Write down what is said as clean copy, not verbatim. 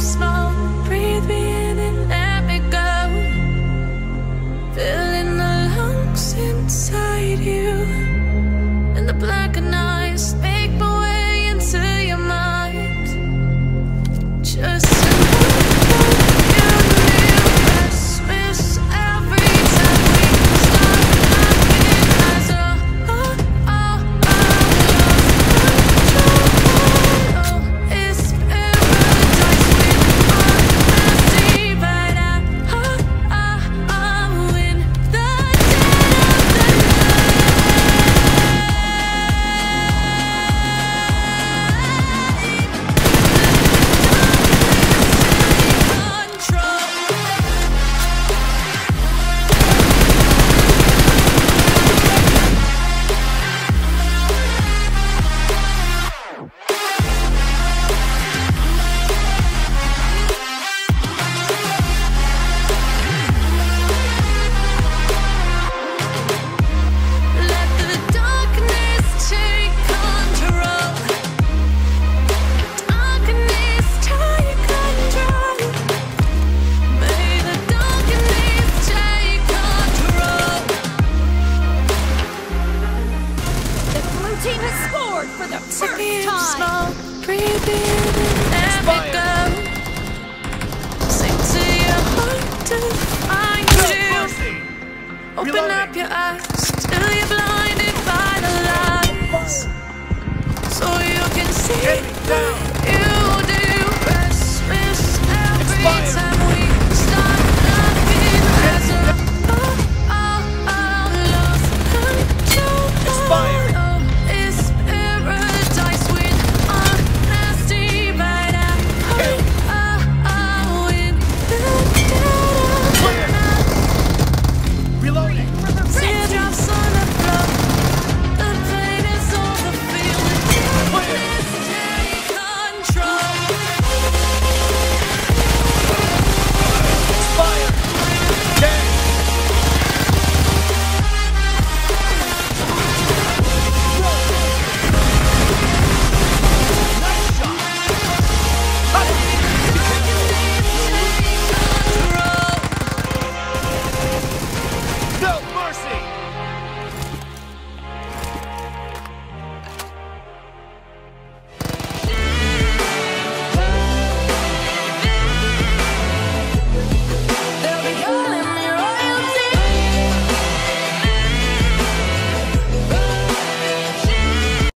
small, breathe me in and let me go. Filling the lungs inside you, and the blackened eyes make my way into your mind. Just to know you knew Christmas every time we start laughing as it's paradise with honesty, but I'm in the dead team has scored for the first time. small, breathe in and let me go. Sing to your heart to find you. Open up your eyes till you're blinded by the lights, so you can see.